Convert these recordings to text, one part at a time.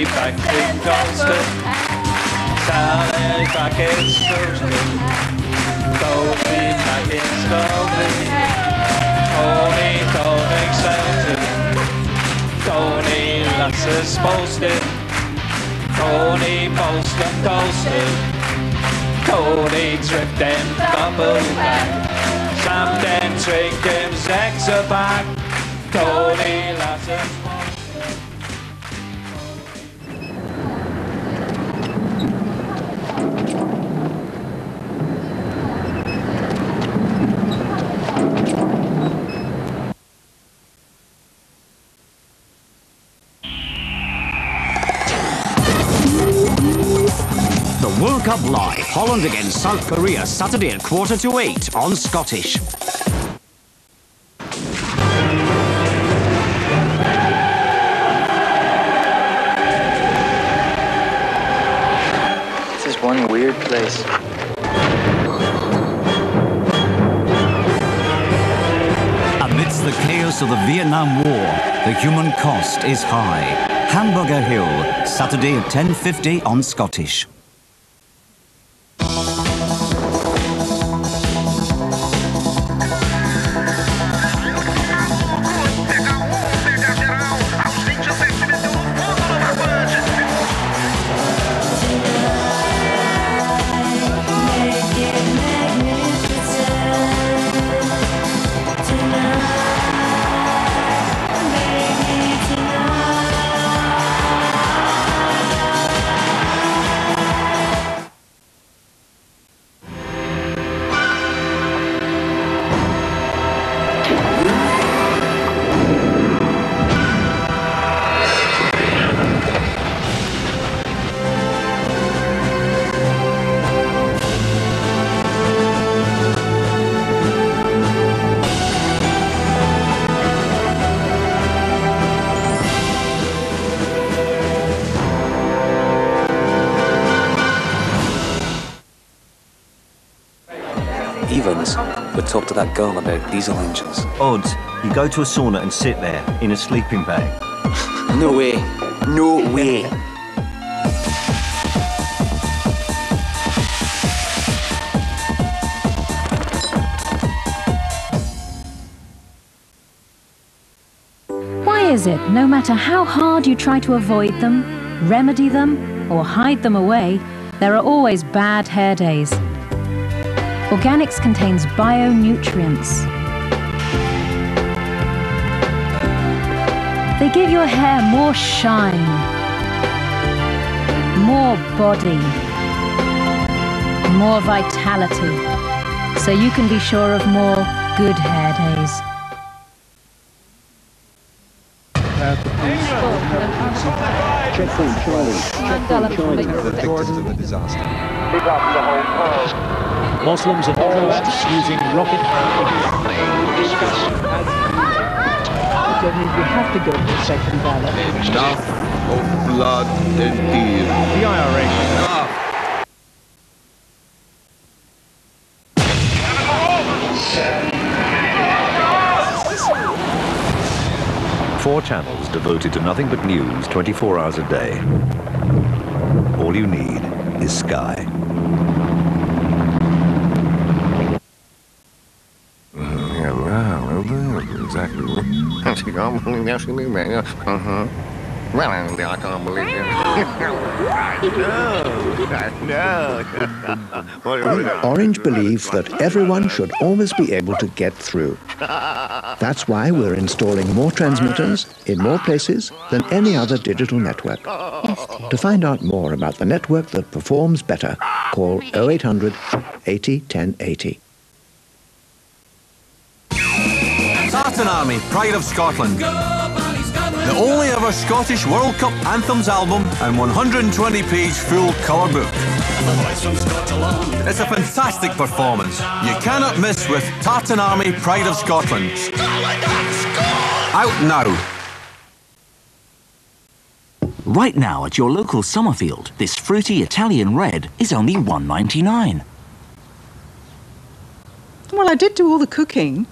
back in Colston, Sally back in Scotland, Goldie back in Scotland, Tony Tony Selton, Tony Lasses Polston, Tony Polston Colston, Tony Trip them double back, Sam den Trick them Zexa back, Tony Lasses Polston. World Cup Live, Holland against South Korea, Saturday at 7:45 on Scottish. This is one weird place. Amidst the chaos of the Vietnam War, the human cost is high. Hamburger Hill, Saturday at 10:50 on Scottish. Evans would talk to that girl about diesel engines. Odds, you go to a sauna and sit there in a sleeping bag. No way. No way. Why is it, no matter how hard you try to avoid them, remedy them, or hide them away, there are always bad hair days? Organics contains bio-nutrients. They give your hair more shine, more body, more vitality, so you can be sure of more good hair days. Muslims and Croats using rocket. You have to go to the second ballot. Enough of blood and tears. The IRA. Enough. Four channels devoted to nothing but news 24 hours a day. All you need is Sky. Exactly. I can't believe that's going to be. Well, I can't believe it. Orange believes that everyone should always be able to get through. That's why we're installing more transmitters in more places than any other digital network. To find out more about the network that performs better, call 0800 80 1080. Tartan Army, Pride of Scotland. The only ever Scottish World Cup Anthems album and 120-page full colour book. It's a fantastic performance. You cannot miss with Tartan Army, Pride of Scotland. Out now. Right now at your local Summerfield, this fruity Italian red is only $1.99. Well, I did do all the cooking.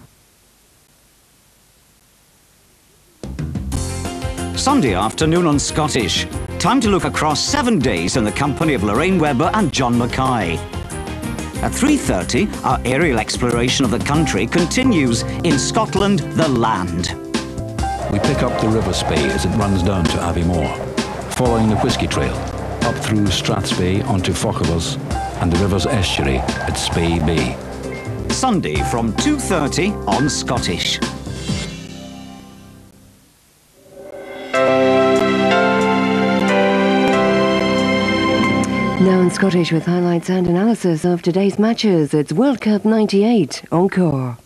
Sunday afternoon on Scottish. Time to look across 7 days in the company of Lorraine Webber and John Mackay. At 3:30, our aerial exploration of the country continues in Scotland, the land. We pick up the River Spey as it runs down to Aviemore, following the Whisky Trail, up through Strathspey onto Fochabers and the river's estuary at Spey Bay. Sunday from 2:30 on Scottish. Now in Scottish with highlights and analysis of today's matches, it's World Cup '98 Encore.